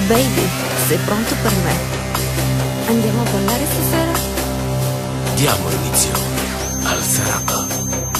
Baby, sei pronto per me? Andiamo a ballare stasera? Diamo inizio al serata.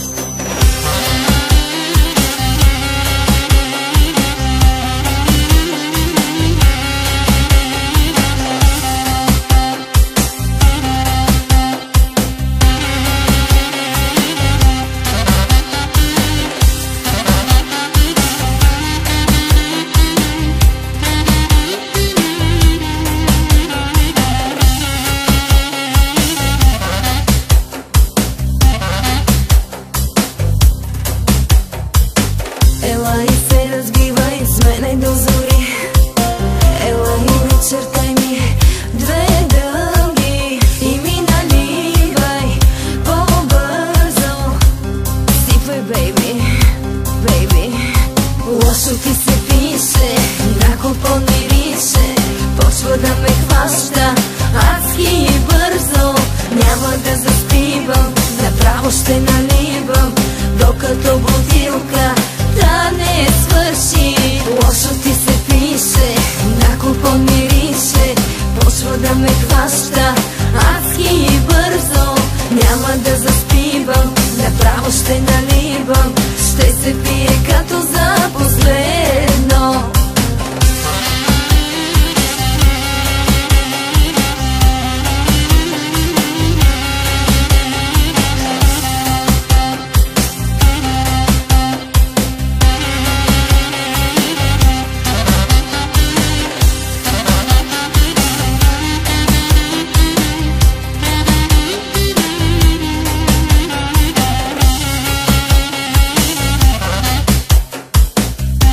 Ти се пише, много по-мирише, почва да ме хваща адски и бързо. Няма да заспивам, направо ще наливам, докато бутилка да не свърши. Лошо ти се пише, много по-мирише, почва да ме хваща адски и бързо. Няма да заспивам, направо ще наливам, ще се пие като за последно.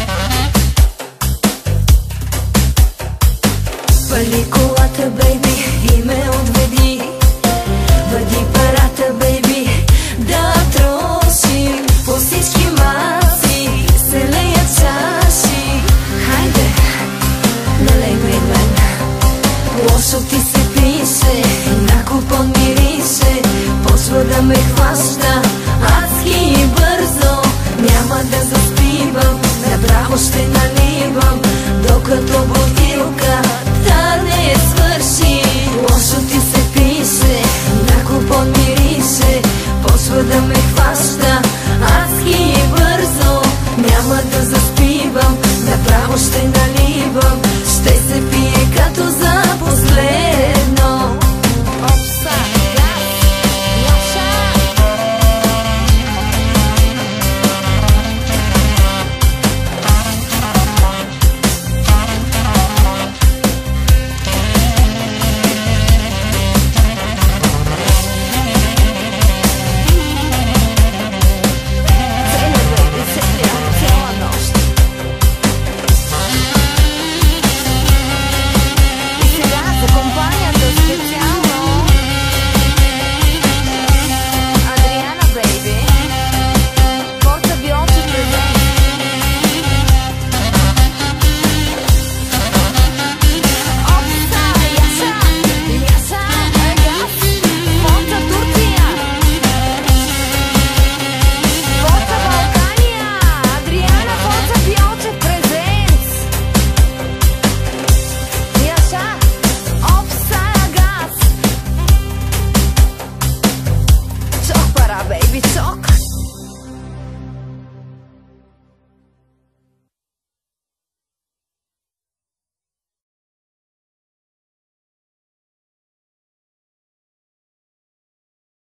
Пали колата, бейби,